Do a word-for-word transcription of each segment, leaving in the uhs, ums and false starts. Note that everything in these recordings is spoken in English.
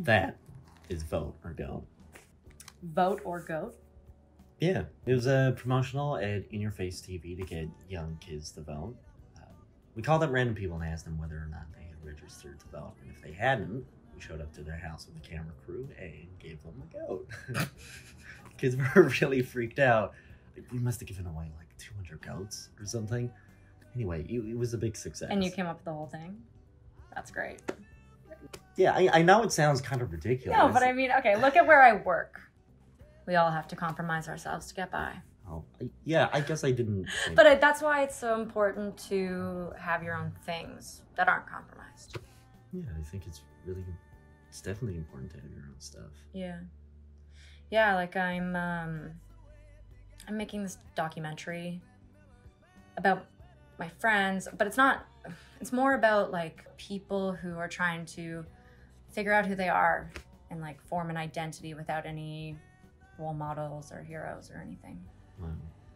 That is vote or go. Vote or goat? Yeah, it was a promotional at In Your Face T V to get young kids to vote. Um, we called up random people and asked them whether or not they had registered to vote. And if they hadn't, we showed up to their house with a camera crew and gave them a goat. Kids were really freaked out. We must have given away like two hundred goats or something. Anyway, it, it was a big success. And you came up with the whole thing? That's great. Yeah, I, I know it sounds kind of ridiculous. No, but I mean, okay, look at where I work. We all have to compromise ourselves to get by. Oh, yeah, I guess I didn't think... But I, that's why it's so important to have your own things that aren't compromised. Yeah, I think it's really, it's definitely important to have your own stuff. Yeah. Yeah, like I'm, um, I'm making this documentary about my friends, but it's not, it's more about like people who are trying to figure out who they are and like form an identity without any role models or heroes or anything. Wow.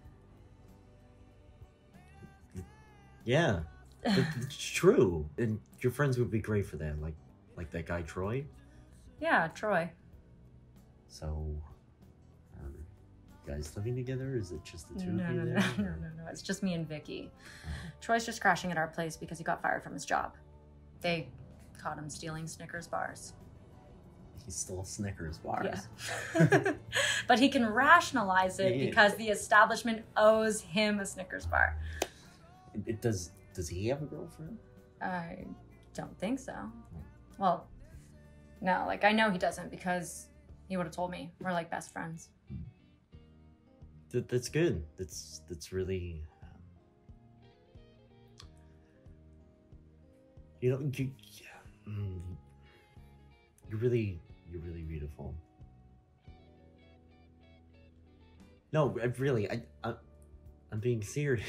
Yeah, it's true. And your friends would be great for that, like like that guy Troy. Yeah, Troy. So, are you guys living together? Is it just the two No, of you no, there? no, no, no, no. It's just me and Vicky. Troy's just crashing at our place because he got fired from his job. They caught him stealing Snickers bars. He stole Snickers bars. Yeah. But he can rationalize it Yeah. because the establishment owes him a Snickers bar. It, it does. Does he have a girlfriend? I don't think so. Well, no, like I know he doesn't because he would have told me. We're like best friends. That, that's good. That's that's really. Um, you know, you, yeah, mm, you're really, you're really beautiful. No, I really, I, I I'm being serious.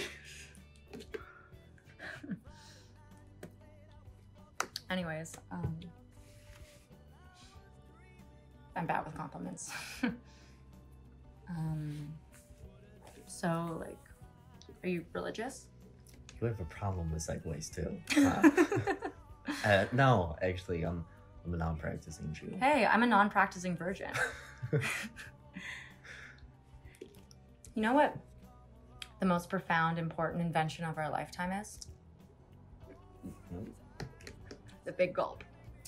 Anyways, um, I'm bad with compliments. um, so, like, are you religious? You have a problem with segues too. Uh, uh, no, actually, I'm I'm a non-practicing Jew. Hey, I'm a non-practicing virgin. You know what the most profound, important invention of our lifetime is? The big gulp.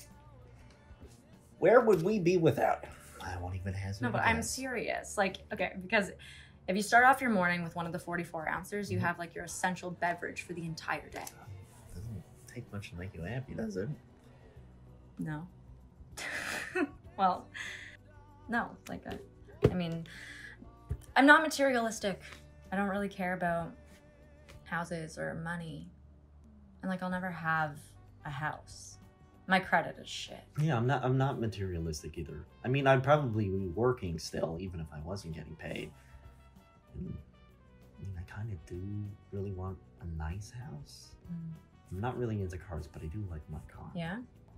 Where would we be without? I won't even hazard. No, but I'm serious. Like, okay, because if you start off your morning with one of the forty-four ounces, you Mm-hmm. have like your essential beverage for the entire day. Doesn't take much to make you happy, does it? No. Well, no. Like, I, I mean, I'm not materialistic. I don't really care about houses or money. And like, I'll never have a house. My credit is shit. Yeah, I'm not. I'm not materialistic either. I mean, I'd probably be working still, even if I wasn't getting paid. And, I mean, I kind of do really want a nice house. Mm. I'm not really into cars, but I do like my car. Yeah?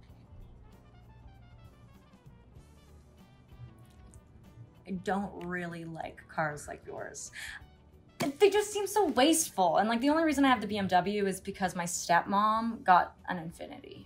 I don't really like cars like yours. They just seem so wasteful. And like the only reason I have the B M W is because my stepmom got an Infinity.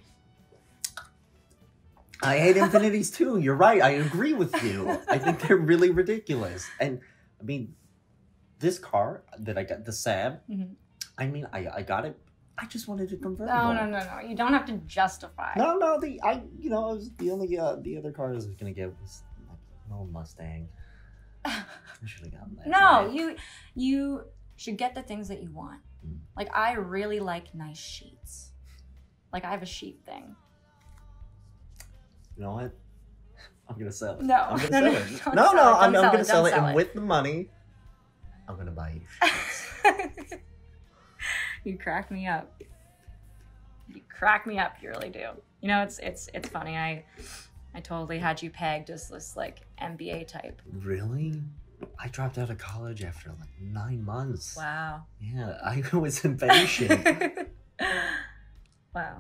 I hate Infinities too. You're right. I agree with you. I think they're really ridiculous. And I mean, this car that I got, the Saab, Mm-hmm. I mean, I, I got it. I just wanted a convertible. No, no, no, no. You don't have to justify. No, no. The I, you know, it was the only uh, the other car I was gonna get was like an old Mustang. I should have gotten that. No, right? you you should get the things that you want. Mm. Like I really like nice sheets. Like I have a sheet thing. You know what? I'm gonna sell it. No, I'm gonna no, sell no, it. don't No, sell no, it, I'm, don't I'm sell gonna it, sell don't it, sell and it. with the money, I'm gonna buy you sheets. You crack me up. You crack me up. You really do. You know, it's it's it's funny. I I totally had you pegged as this like M B A type. Really? I dropped out of college after like nine months. Wow. Yeah, I was impatient. Wow.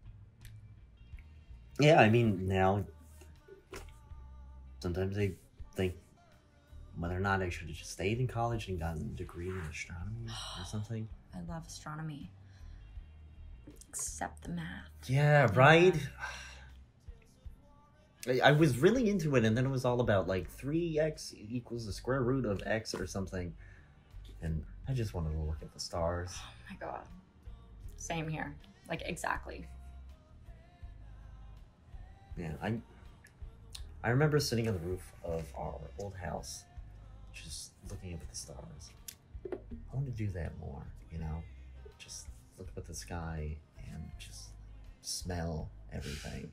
Yeah, I mean, now, sometimes I think whether or not I should have just stayed in college and gotten a degree in astronomy or something. I love astronomy. Except the math. Yeah, right? I, I was really into it, and then it was all about like three x equals the square root of x or something. And I just wanted to look at the stars. Oh my god. Same here. Like, exactly. Yeah, I I remember sitting on the roof of our old house, just looking up at the stars. I want to do that more, you know? Just look up at the sky and just smell everything.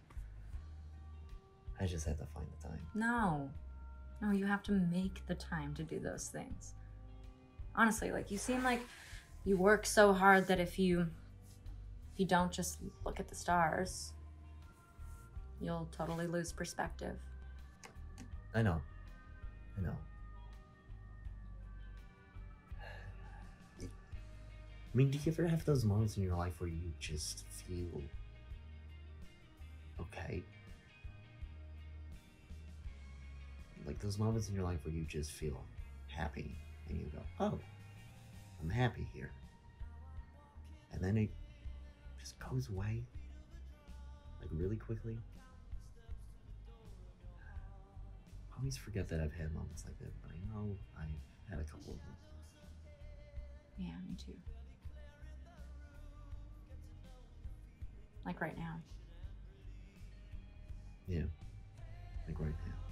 I just had to find the time. No. No, you have to make the time to do those things. Honestly, like, you seem like you work so hard that if you if you don't just look at the stars, you'll totally lose perspective. I know. I know. I mean, do you ever have those moments in your life where you just feel okay? Like those moments in your life where you just feel happy and you go, oh, I'm happy here. And then it just goes away, like really quickly. I always forget that I've had moments like that, but I know I've had a couple of them. Yeah, me too. Like right now. Yeah, like right now.